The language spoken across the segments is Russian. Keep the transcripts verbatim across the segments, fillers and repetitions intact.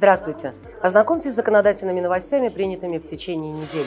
Здравствуйте! Ознакомьтесь с законодательными новостями, принятыми в течение недели.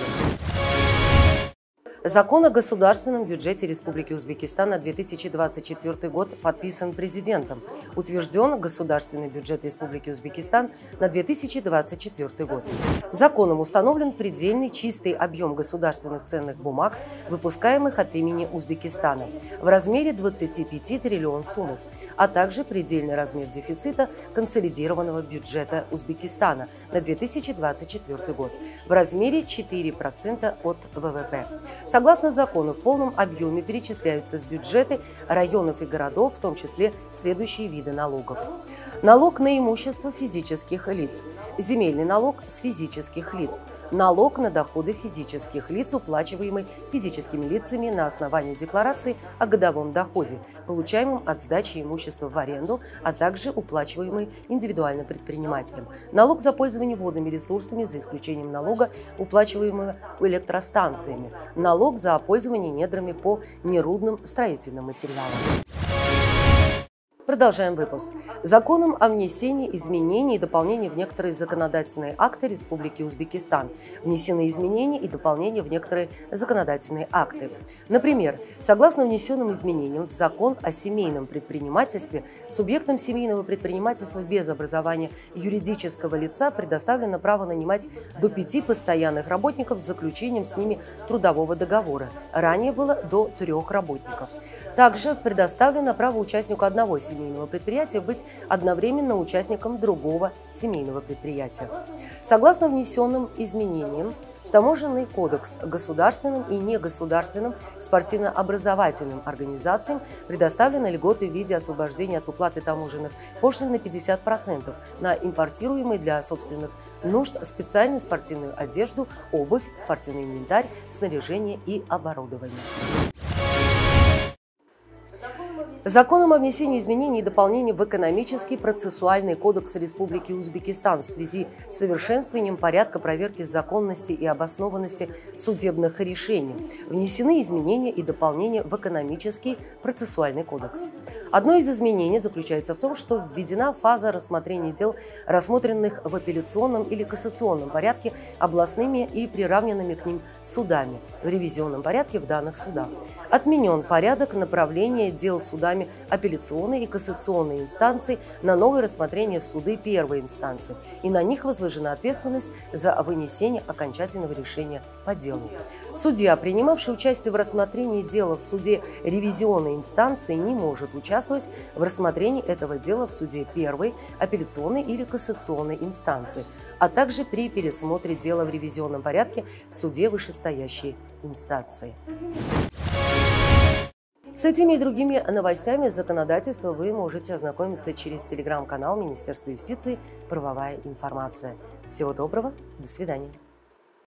Закон о государственном бюджете Республики Узбекистан на две тысячи двадцать четвёртый год подписан президентом. Утвержден государственный бюджет Республики Узбекистан на две тысячи двадцать четвёртый год. Законом установлен предельный чистый объем государственных ценных бумаг, выпускаемых от имени Узбекистана, в размере двадцати пяти триллионов сумов, а также предельный размер дефицита консолидированного бюджета Узбекистана на две тысячи двадцать четвёртый год в размере четыре процента от вэ вэ пэ. Согласно закону, в полном объеме перечисляются в бюджеты районов и городов, в том числе следующие виды налогов. Налог на имущество физических лиц, земельный налог с физических лиц, налог на доходы физических лиц, уплачиваемый физическими лицами на основании декларации о годовом доходе, получаемом от сдачи имущества в аренду, а также уплачиваемый индивидуальным предпринимателем, налог за пользование водными ресурсами, за исключением налога, уплачиваемого электростанциями, налог за пользование недрами по нерудным строительным материалам. Продолжаем выпуск. Законом о внесении изменений и дополнений в некоторые законодательные акты Республики Узбекистан внесены изменения и дополнения в некоторые законодательные акты. Например, согласно внесенным изменениям в Закон о семейном предпринимательстве, субъектам семейного предпринимательства без образования юридического лица предоставлено право нанимать до пяти постоянных работников с заключением с ними трудового договора. Ранее было до трех работников. Также предоставлено право участнику одного семейного семейного предприятия быть одновременно участником другого семейного предприятия. Согласно внесенным изменениям в Таможенный кодекс государственным и негосударственным спортивно-образовательным организациям предоставлены льготы в виде освобождения от уплаты таможенных пошлин на пятьдесят процентов на импортируемые для собственных нужд специальную спортивную одежду, обувь, спортивный инвентарь, снаряжение и оборудование. Законом о внесении изменений и дополнений в экономический процессуальный кодекс Республики Узбекистан в связи с совершенствованием порядка проверки законности и обоснованности судебных решений внесены изменения и дополнения в экономический процессуальный кодекс. Одно из изменений заключается в том, что введена фаза рассмотрения дел, рассмотренных в апелляционном или кассационном порядке областными и приравненными к ним судами в ревизионном порядке в данных судах. Отменен порядок направления дел судами апелляционной и кассационной инстанций на новое рассмотрение в суды первой инстанции, и на них возложена ответственность за вынесение окончательного решения по делу. Судья, принимавший участие в рассмотрении дела в суде ревизионной инстанции, не может участвовать в рассмотрении этого дела в суде первой, апелляционной или кассационной инстанции, а также при пересмотре дела в ревизионном порядке в суде вышестоящей инстанции. С этими и другими новостями законодательства вы можете ознакомиться через телеграм-канал Министерства юстиции «Правовая информация». Всего доброго, до свидания.